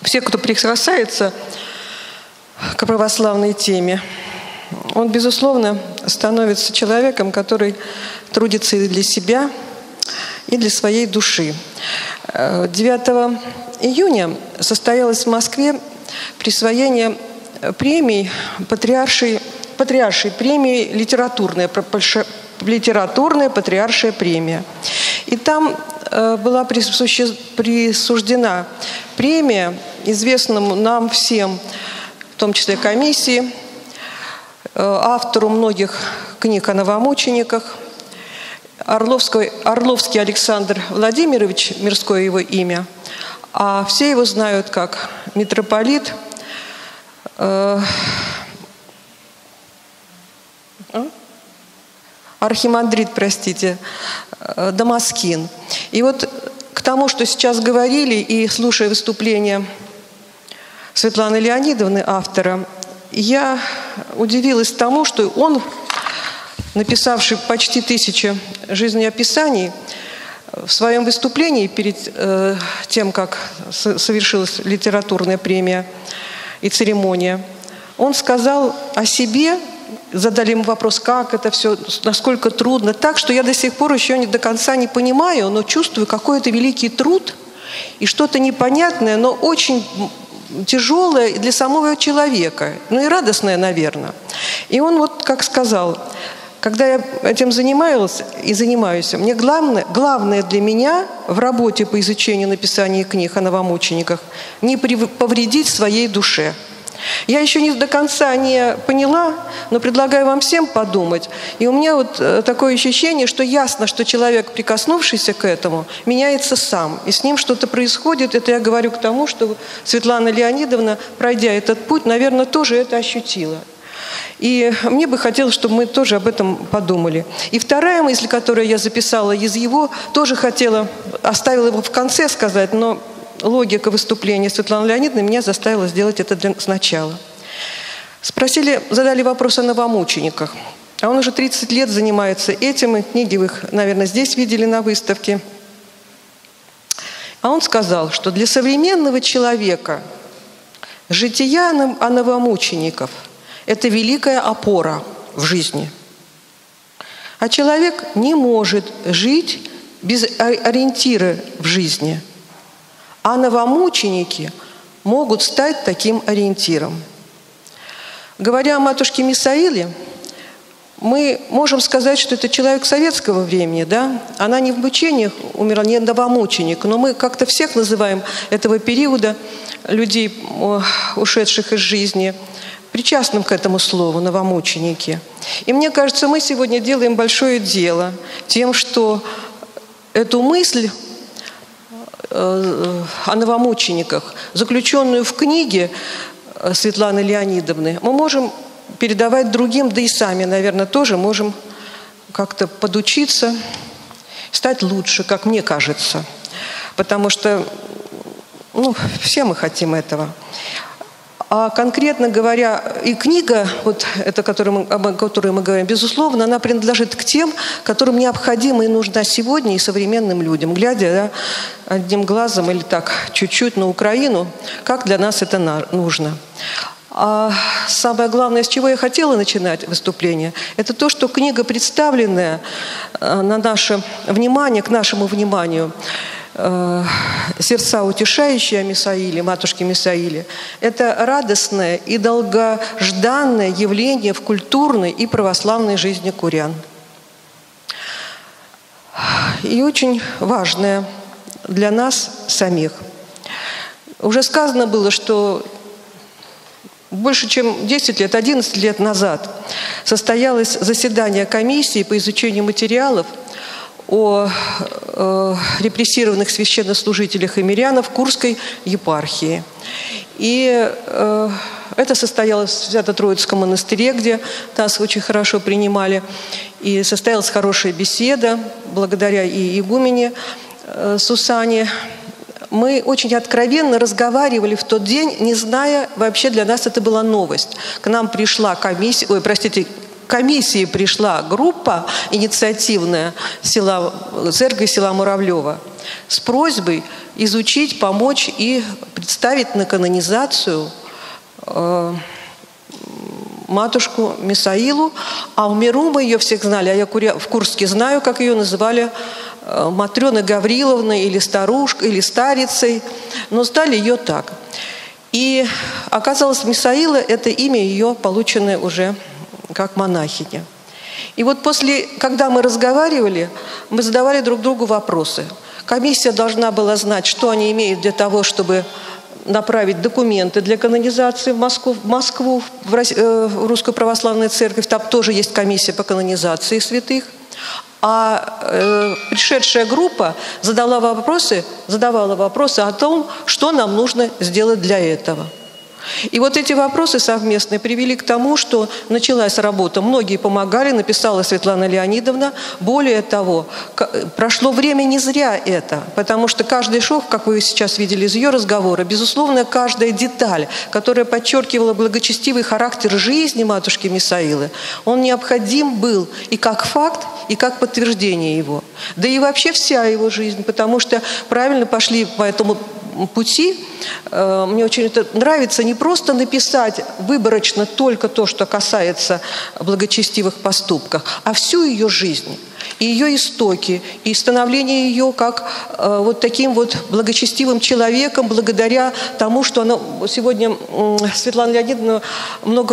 все, кто прикасается к православной теме, он, безусловно, становится человеком, который трудится и для себя, и для своей души. 9 июня состоялось в Москве присвоение премий патриаршей премии литературная патриаршая премия. И там была присуждена премия известному нам всем, в том числе комиссии, автору многих книг о новомучениках, Орловский Александр Владимирович, мирское его имя, а все его знают как митрополит архимандрит, Дамаскин. И вот к тому, что сейчас говорили, и слушая выступление Светланы Леонидовны, автора, я удивилась тому, что он, написавший почти 1000 жизнеописаний, в своем выступлении перед тем, как совершилась литературная премия и церемония, он сказал о себе, задали ему вопрос, как это все, насколько трудно, так, что я до сих пор еще до конца не понимаю, но чувствую какой-то великий труд и что-то непонятное, но очень тяжелое для самого человека, ну и радостное, наверное. И он вот как сказал: когда я этим занимаюсь и занимаюсь, мне главное для меня в работе по изучению написания книг о новомучениках не повредить своей душе. Я еще не до конца не поняла, но предлагаю вам всем подумать. И у меня вот такое ощущение, что ясно, что человек, прикоснувшийся к этому, меняется сам. И с ним что-то происходит. Это я говорю к тому, что Светлана Леонидовна, пройдя этот путь, наверное, тоже это ощутила. И мне бы хотелось, чтобы мы тоже об этом подумали. И вторая мысль, которую я записала из его, тоже оставила его в конце сказать, но логика выступления Светланы Леонидовны меня заставила сделать это сначала. Задали вопрос о новомучениках. А он уже 30 лет занимается этим, и книги вы их, наверное, здесь видели на выставке. А он сказал, что для современного человека жития о новомучеников – это великая опора в жизни. А человек не может жить без ориентира в жизни. А новомученики могут стать таким ориентиром. Говоря о матушке Мисаиле, мы можем сказать, что это человек советского времени, да? Она не в мучениях умерла, не новомученик, но мы как-то всех называем этого периода людей, ушедших из жизни, причастным к этому слову «новомученики». И мне кажется, мы сегодня делаем большое дело тем, что эту мысль о новомучениках, заключенную в книге Светланы Леонидовны, мы можем передавать другим, да и сами, наверное, тоже можем как-то подучиться, стать лучше, как мне кажется. Потому что, все мы хотим этого. А конкретно говоря, и книга, вот эта, о которой мы говорим, безусловно, она принадлежит к тем, которым необходима и нужна сегодня и современным людям. Глядя одним глазом или так чуть-чуть на Украину, как для нас это нужно. А самое главное, с чего я хотела начинать выступление, это то, что книга, представленная на наше внимание, к нашему вниманию, «Сердца утешающие» о Мисаиле, матушке Мисаиле, это радостное и долгожданное явление в культурной и православной жизни курян. И очень важное для нас самих. Уже сказано было, что больше чем 10 лет, 11 лет назад состоялось заседание комиссии по изучению материалов о репрессированных священнослужителях и мирянах в Курской епархии. И это состоялось в Свято-Троицком монастыре, где нас очень хорошо принимали. И состоялась хорошая беседа, благодаря и игумене Сусане. Мы очень откровенно разговаривали в тот день, не зная, вообще для нас это была новость. К нам пришла комиссия, комиссии пришла группа инициативная церкви села Муравлева с просьбой изучить, помочь и представить на канонизацию матушку Мисаилу. А в миру мы ее всех знали, а я в Курске знаю, как ее называли, Матрёной Гавриловной или старушкой, или старицей, но стали ее так. И оказалось, Мисаила – это имя ее, полученное уже как монахиня. И вот когда мы разговаривали, мы задавали друг другу вопросы. Комиссия должна была знать, что они имеют для того, чтобы направить документы для канонизации в Москву, в Русскую Православную Церковь. Там тоже есть комиссия по канонизации святых. А пришедшая группа задавала вопросы о том, что нам нужно сделать для этого. И вот эти вопросы совместные привели к тому, что началась работа. Многие помогали, написала Светлана Леонидовна. Более того, прошло время не зря это, потому что каждый шов, как вы сейчас видели из ее разговора, безусловно, каждая деталь, которая подчеркивала благочестивый характер жизни матушки Мисаилы, он необходим был и как факт, и как подтверждение его. Да и вообще вся его жизнь, потому что правильно пошли по этому пути. Мне очень это нравится, не просто написать выборочно только то, что касается благочестивых поступков, а всю ее жизнь, и ее истоки, и становление ее как вот таким вот благочестивым человеком, благодаря тому, что она сегодня, Светлана Леонидовна, много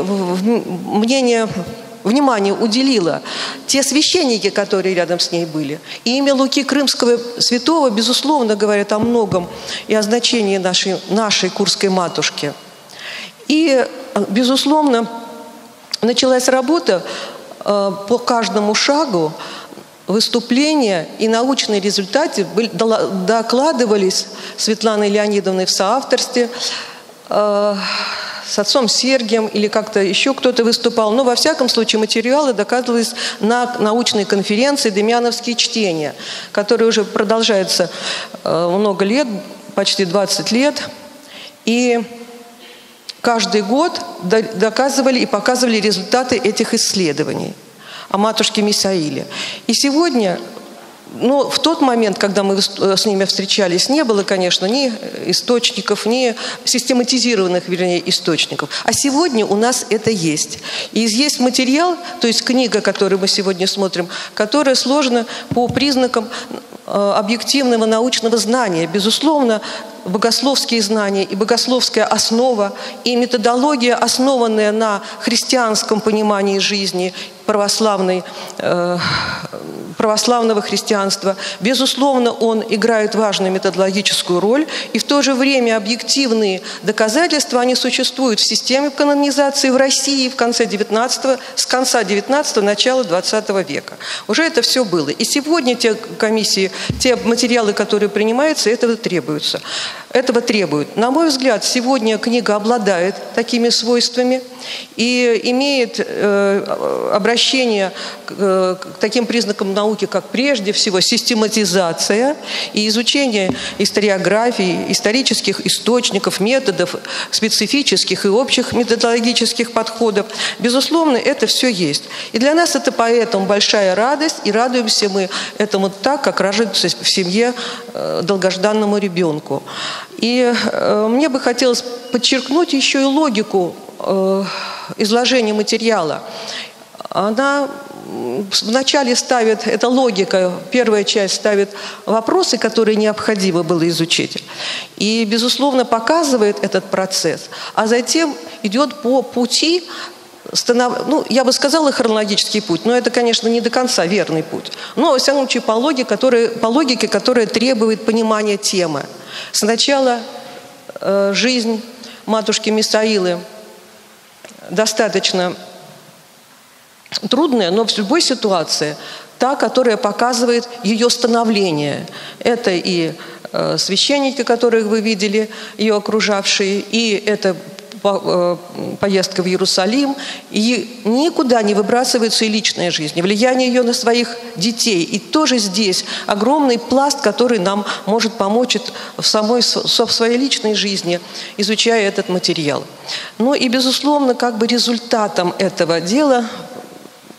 внимание уделила те священники, которые рядом с ней были. И имя Луки Крымского святого, безусловно, говорит о многом и о значении нашей Курской матушки. И, безусловно, началась работа по каждому шагу. Выступления и научные результаты докладывались Светланой Леонидовной в соавторстве с отцом Сергием или как-то еще кто-то выступал. Но, во всяком случае, материалы докладывались на научной конференции «Демьяновские чтения», которая уже продолжается много лет, почти 20 лет. И каждый год доказывали и показывали результаты этих исследований о матушке Мисаиле. И сегодня... Но в тот момент, когда мы с ними встречались, не было, конечно, ни источников, ни систематизированных, вернее, источников. А сегодня у нас это есть. И есть материал, то есть книга, которую мы сегодня смотрим, которая сложена по признакам объективного научного знания. Безусловно, богословские знания и богословская основа, и методология, основанная на христианском понимании жизни, православного христианства. Безусловно, он играет важную методологическую роль, и в то же время объективные доказательства, они существуют в системе канонизации в России с конца 19-го, начала 20 века. Уже это все было. И сегодня те комиссии, те материалы, которые принимаются, этого требуют. На мой взгляд, сегодня книга обладает такими свойствами и имеет обращение к таким признакам науки, как прежде всего систематизация и изучение историографии, исторических источников, методов, специфических и общих методологических подходов. Безусловно, это все есть. И для нас это поэтому большая радость, и радуемся мы этому так, как радуются в семье долгожданному ребенку. И мне бы хотелось подчеркнуть еще и логику изложения материала. Она вначале ставит, эта логика, первая часть ставит вопросы, которые необходимо было изучить. И, безусловно, показывает этот процесс. А затем идет по пути, я бы сказала хронологический путь, но это, конечно, не до конца верный путь. Но, во всяком случае, по логике, которая требует понимания темы. Сначала жизнь матушки Мисаилы достаточно трудная, но в любой ситуации та, которая показывает ее становление. Это и священники, которых вы видели, ее окружавшие, и это поездка в Иерусалим, и никуда не выбрасывается и личная жизнь, и влияние ее на своих детей. И тоже здесь огромный пласт, который нам может помочь в своей личной жизни, изучая этот материал. Ну и, безусловно, как бы результатом этого дела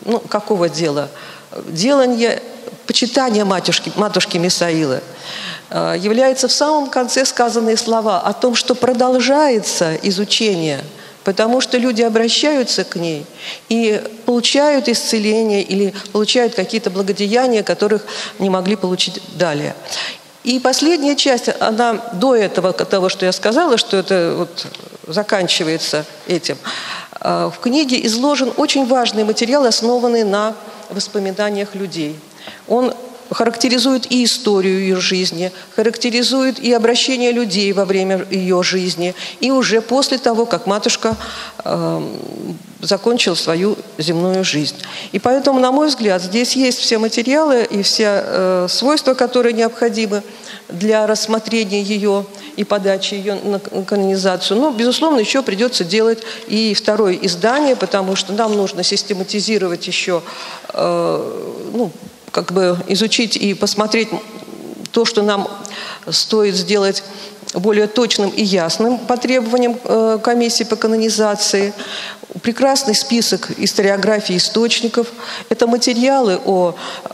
ну, какого дела? Делание, почитание матушки Мисаилы. Являются в самом конце сказанные слова о том, что продолжается изучение, потому что люди обращаются к ней и получают исцеление или получают какие-то благодеяния, которых не могли получить далее. И последняя часть, она до этого, того, что я сказала, что это вот заканчивается этим, в книге изложен очень важный материал, основанный на воспоминаниях людей. Он характеризует и историю ее жизни, характеризует и обращение людей во время ее жизни, и уже после того, как матушка закончила свою земную жизнь. И поэтому, на мой взгляд, здесь есть все материалы и все свойства, которые необходимы для рассмотрения ее и подачи ее на канонизацию. Но, безусловно, еще придется делать и второе издание, потому что нам нужно систематизировать еще, ну, как бы изучить и посмотреть то, что нам стоит сделать более точным и ясным по требованиям комиссии по канонизации. Прекрасный список историографии источников. Это материалы о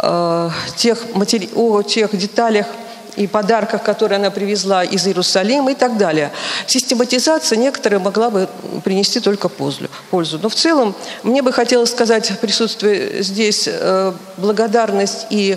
тех деталях и подарках, которые она привезла из Иерусалима и так далее. Систематизация некоторая могла бы принести только пользу. Но в целом мне бы хотелось сказать, присутствуя здесь, благодарность и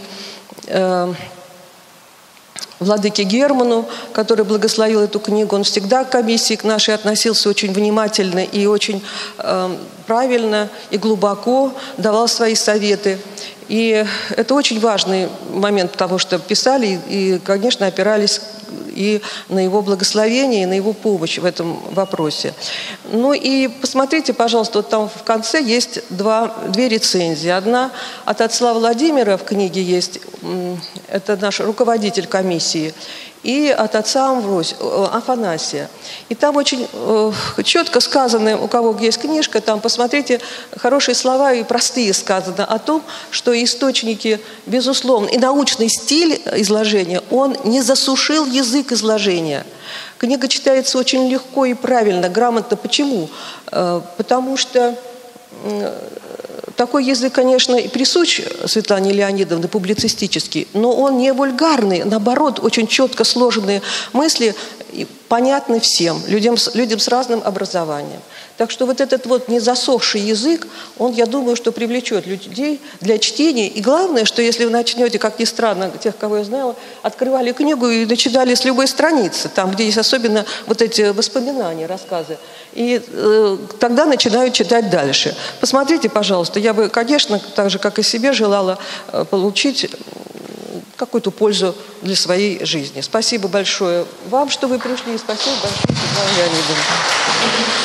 владыке Герману, который благословил эту книгу. Он всегда к комиссии к нашей относился очень внимательно и очень правильно и глубоко давал свои советы. И это очень важный момент, потому что писали и, конечно, опирались и на его благословение, и на его помощь в этом вопросе. Ну и посмотрите, пожалуйста, вот там в конце есть две рецензии. Одна от отца Владимира в книге есть, это наш руководитель комиссии, и от отца Афанасия. И там очень четко сказано, у кого есть книжка, там посмотрите, хорошие слова и простые сказано о том, что источники, безусловно, и научный стиль изложения, он не засушил язык изложения. Книга читается очень легко и правильно, грамотно. Почему? Потому что такой язык, конечно, и присущ Светлане Леонидовне, публицистический, но он не вульгарный, наоборот, очень четко сложенные мысли понятны всем, людям с разным образованием. Так что вот этот вот незасохший язык, он, я думаю, что привлечет людей для чтения. И главное, что если вы начнете, как ни странно, тех, кого я знала, открывали книгу и начинали с любой страницы, там, где есть особенно вот эти воспоминания, рассказы, и тогда начинают читать дальше. Посмотрите, пожалуйста, я бы, конечно, так же, как и себе, желала получить какую-то пользу для своей жизни. Спасибо большое вам, что вы пришли, и спасибо большое, Светлане Леонидовне.